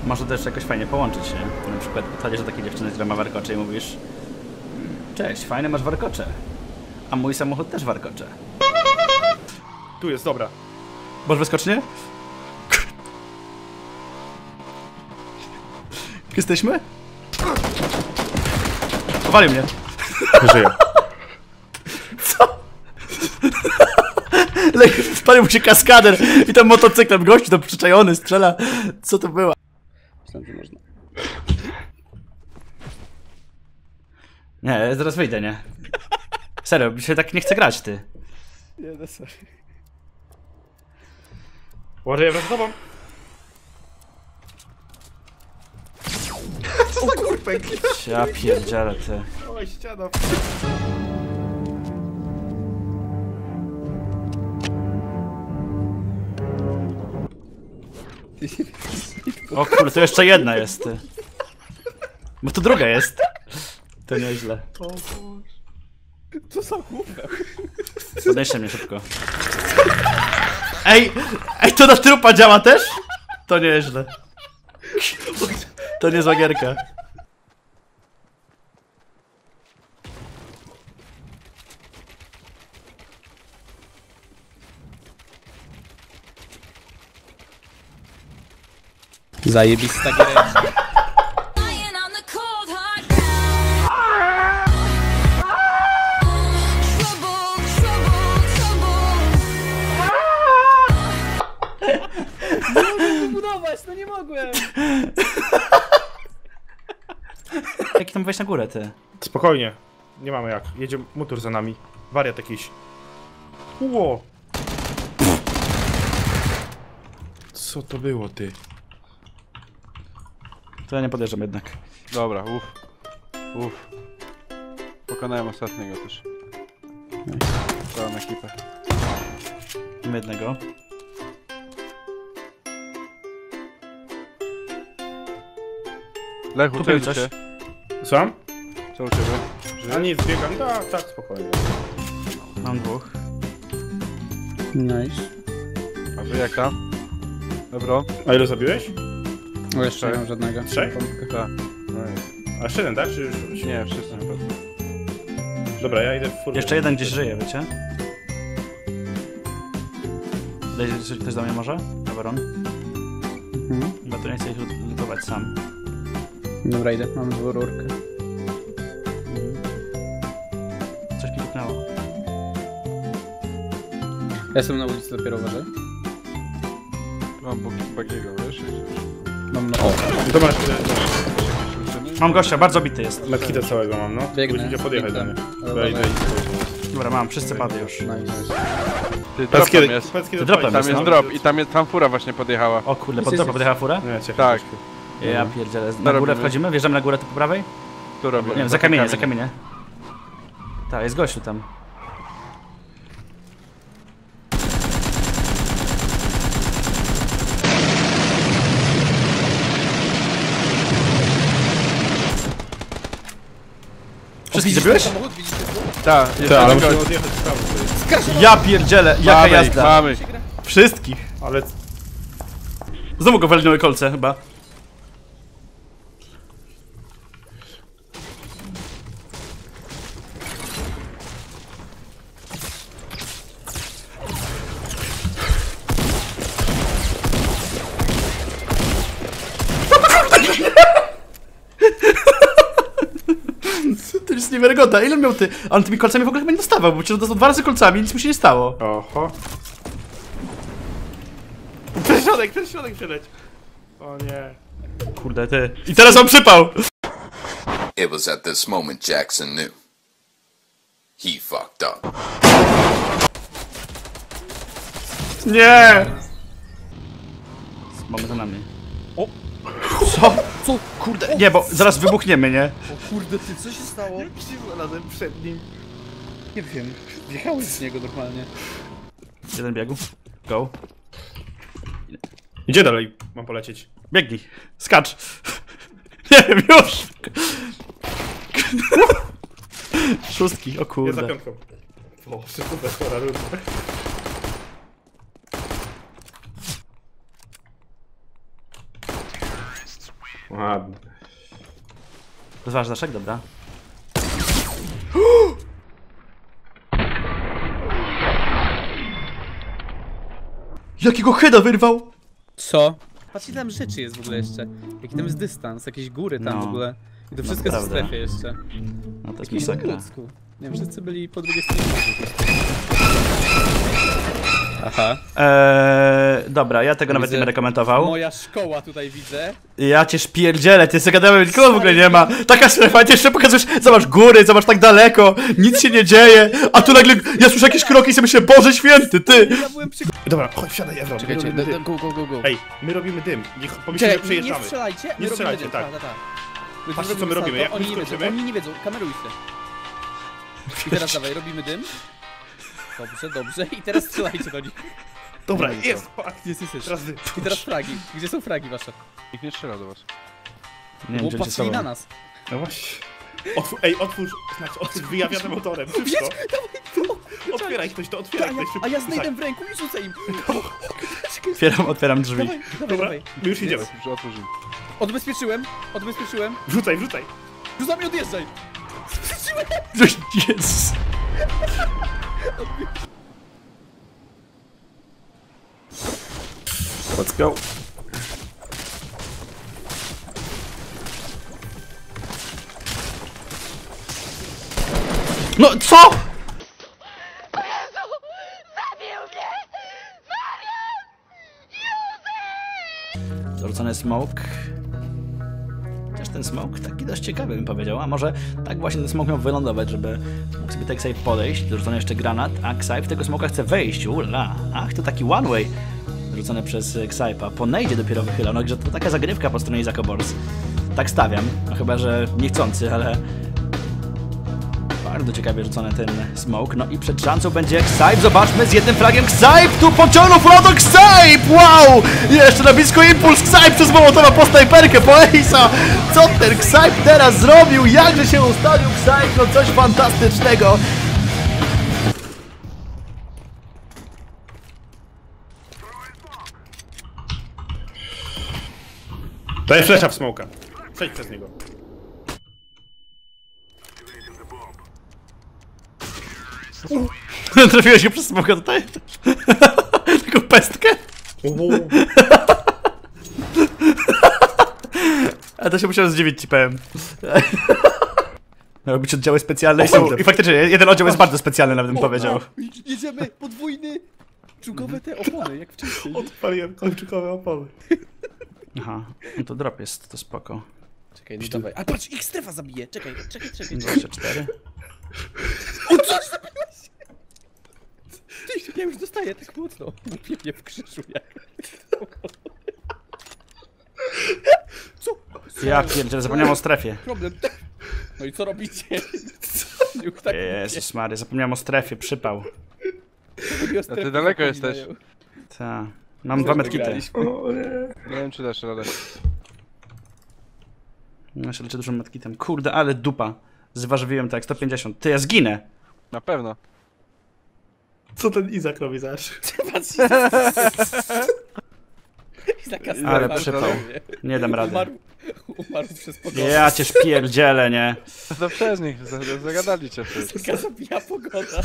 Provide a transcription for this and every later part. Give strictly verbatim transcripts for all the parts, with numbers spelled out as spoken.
Może też jakoś fajnie połączyć, nie? Na przykład podchodzisz do takiej dziewczyny, która ma warkocze i mówisz: cześć, fajne masz warkocze. A mój samochód też warkocze. Tu jest, dobra. Masz wyskocznie? Jesteśmy? Powalił mnie. Żyję. Co? Spalił mu się kaskader i tam motocyklem gościu tam przyczajony strzela. Co to było? Myślałem, że można. Nie, zaraz wyjdę, nie? Serio, mi się tak nie chce grać, ty. Nie, no sorry. Ładuję wraz z tobą. Co za kurpek? Ja pierdzielę, ty. Oj, ściana. O kurde, to jeszcze jedna jest, ty. Bo to druga jest. To nieźle. O Boże. Co za kurpek? Podnieście mnie szybko. Ej! Ej, to na trupa działa też? To nieźle. To niezła gierka. Zajebista giereczka. Nie mogłem budować, no nie mogłem! Jak tam wejść na górę, ty? Spokojnie. Nie mamy jak. Jedzie motor za nami. Wariat jakiś. Ło! Co to było, ty? To ja nie podjeżdżam jednak. Dobra, uff. Uff. Pokonałem ostatniego też. Całą ekipę. Mam jednego. Lechu, Tu co był u coś. ciebie? Słucham? Co u ciebie? A nic, biegam. Tak, tak, spokojnie. Mam dwóch. Nice. A wy jak tam? Dobra. A ile zabiłeś? O, jeszcze nie mam żadnego. Trzech? Tak. A jeszcze jeden, tak? Czy już? Nie, wszyscy chyba. Dobra, ja idę w furę. Jeszcze jeden gdzieś żyje, wiecie? Dajcie ktoś do mnie może? Aweron? Mhm. Chyba tu nie chcę ich lutować sam. Dobra, idę, mam dwururkę. Coś mi kliknęło. Ja jestem na ulicy dopiero, uważaj. Mam bagiego, wiesz? Mam no. O, To masz ile? Mam gościa, bardzo bity jest. Medkita całego mam, no. biegnę. Musicie podjechać do mnie. Ale Wejdę uważaj. i... Dobra, mam, wszyscy padli już. Nice. Ty, drop Powiedz tam kiedy, jest. powiedz kiedy To dropem Tam jest, jest no. drop i tam, jest, tam fura właśnie podjechała. O kurde, Jest, pod jest, dropa jest. podjechała fura? Nie, cię Tak. Ja pierdzielę. Na No górę robimy. wchodzimy? Wjeżdżamy na górę tu po prawej? Tu robię. Nie wiem, za kamienie, za kamienie. Tak, jest gościu tam. Wszystkich zabiłeś? Samochód, widzicie tu? Tak, jest Tak, ale jeden musimy gość. odjechać w prawo sobie. Ja pierdzielę, jaka Mamy ich, jazda. mamy. Wszystkich. Ale... Znowu go walnęły kolce chyba. To jest niewiarygodne. Ile miał ty? Ale tymi kolcami w ogóle chyba nie dostawał, bo cię dostał dwa razy kolcami i nic mu się nie stało. Oho. Przez środek, przez środek przeleć. O nie. Kurde, ty. I teraz mam przypał! It was at this moment Jackson knew. He fucked up. Nie! Mamy to na mnie. O! Co? Co? Kurde, nie, bo zaraz wybuchniemy, nie? O kurde, ty, co się stało? Znalazłem przed nim. Nie wiem, wjechałeś z niego normalnie. Jeden biegu. Go. Gdzie dalej mam polecieć? Biegnij. Skacz. Nie wiem, już. Szóstki, o Jest za kurde. piątką. O, super, chora runda. Ładnie. Rozważasz daszek? Dobra. Jakiego heada wyrwał? Co? Patrzcie, tam rzeczy jest w ogóle jeszcze. Jaki tam jest dystans, jakieś góry tam No. w ogóle. I to wszystko jest w Naprawdę. strefie jeszcze. No to jest Jakiś masakra. ludzku. Nie wiem, wszyscy byli po drugiej stronie. po prostu. Aha. Eee, dobra, ja tego nawet nie Widzę. będę komentował. Moja szkoła tutaj widzę. Ja cię szpierdzielę, ty zagadałem, nikogo w ogóle nie ma. Taka strefa, ty jeszcze pokazujesz, zobacz góry, zobacz tak daleko, nic się nie dzieje, a tu nagle ja słyszę jakieś kroki i sobie myślę, Boże święty, ty! Ja byłem przy... Dobra, chodź, wsiadaj, Evron. Czekajcie, my do, robimy do, dym. go, go, go, go. Ej, my robimy dym. Niech pomyślimy, że Czekaj, nie przejeżdżamy. strzelajcie. Nie my robimy strzelajcie, dym. tak. Ta, ta, ta. My Patrzcie, tu co my robimy, jak salto, my oni nie wiedzą, skończymy. oni nie wiedzą, kamerujcie. I teraz dawaj, robimy dym. Dobrze, dobrze. I teraz strzelajcie do nich. Dobra, Nie, jest, pak. Jest, jest, jest. Teraz wy. I teraz fragi. Gdzie są fragi wasze? Nikt nie strzela do was. Nie Bo wiem, czy cię patrzyli sobą. na nas. No właśnie. Otwórz, ej, otwórz, znaczy otwórz wyjawiane motorem, wszystko. Otwieraj ktoś to, A otwieraj ja, ktoś szybko. a ja znajdę w ręku i rzucę im. Otwieram, otwieram drzwi. Dawaj, dawaj, Dobra, dawaj. my już idziemy. Już otworzyli. Odbezpieczyłem, odbezpieczyłem. Wrzucaj, wrzucaj. Rzucam i odjeżdżaj. Odbezpieczyłem. Jezus. Let's go. No co? Dorzucony smoke. Też ten smoke taki dość ciekawy, bym powiedział. A może tak właśnie ten smoke miał wylądować, żeby mógł sobie tak Xipe podejść. Dorzucony jeszcze granat, a Xipe w tego smoka chce wejść. Ula. Ach, to taki one way. Dorzucony przez Xipe'a. Po nejdzie dopiero wychyla. No, że to taka zagrywka po stronie Izaka Bors. Tak stawiam. No chyba, że niechcący, ale bardzo ciekawie rzucony ten smoke. No i przed szansą będzie Xipe. Zobaczmy, z jednym fragiem Xipe tu pociągnął Frodo Xipe! Wow! Jeszcze na blisko impuls Xipe przez Mołotowa po snajperkę, po Ace'a! Co ten Xipe teraz zrobił? Jakże się ustawił Xipe? No coś fantastycznego! Daj flesza w smoka. Przejdź przez niego. Trafiłeś go przez smoka tutaj? Taką pestkę? A to się musiał zdziwić, ci powiem. Miały być oddziały specjalne i, są, i faktycznie jeden oddział jest bardzo specjalny, nawet bym powiedział. Jedziemy, podwójny. Czugowe te opony, jak wcześniej. Odpaliłem kończykowe opony. Aha, no to drop jest, to spoko. Czekaj, no dawaj. A patrz, ich strefa zabije. Czekaj, czekaj, czekaj. czekaj. dwadzieścia cztery. O, coś zabiłeś! Ty, ja już dostaję tak mocno. Łupie mnie w krzyżu jak... Co? Ja pierdzielę, zapomniałem o strefie. Problem. No i co robicie? Już tak Jezus Maria, zapomniałem o strefie, przypał. A ty daleko jesteś. Ta. Mam dwa medkity. Nie wiem, czy dasz radę. Ja się leczę dużym medkitem. Kurde, ale dupa. Zważywiłem tak, sto pięćdziesiąt. Ty, ja zginę. Na pewno. Co ten Izak robi zaś? Ale przypał. Nie dam rady. Umarł, umarł przez pogodę. Ja cię szpierdzielę, nie? To przez nich, z- zagadali cię wszyscy. Taka zabija pogoda.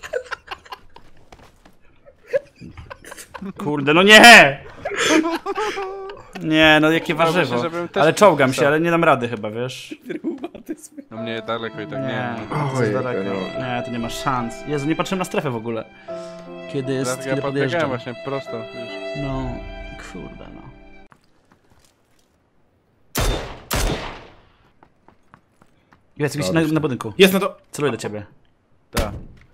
Kurde, no nie! Nie, no jakie Myślę, warzywo. żebym też Ale czołgam się, wstał. ale nie dam rady chyba, wiesz? Reumatyzm. No mnie daleko i tak nie. Nie, nie. to jest daleko. Nie, to nie ma szans. Jezu, nie patrzyłem na strefę w ogóle. Kiedy jest, Dlatego kiedy ja podbiegałem podjeżdżam. właśnie prosto. Już. No, kurde no. Jest gdzieś na, na budynku. Jest na to. Celuję do ciebie. Tak.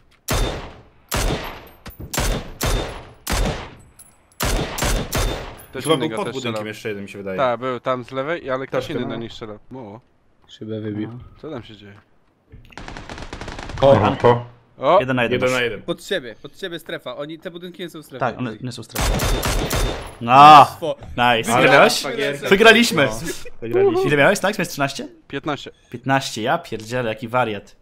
Ktoś Chyba inny był go pod też budynkiem strzelał. jeszcze jeden mi się wydaje. Tak, był tam z lewej, ale ktoś Tak, inny no. do nich strzelał. Mało. Szybę wybił. Co tam się dzieje? O, po. O! Jeden na jeden. Jeden na jeden. Pod ciebie, pod ciebie strefa. Oni, te budynki nie są w strefie. Tak, one nie są strefy. No, Po. nice. Wygrałem. Ile miałeś? Wygrałem. Wygraliśmy. Wygraliśmy. Ile miałeś, tak? Miałeś trzynaście? piętnaście. piętnaście, ja pierdzielę, jaki wariat.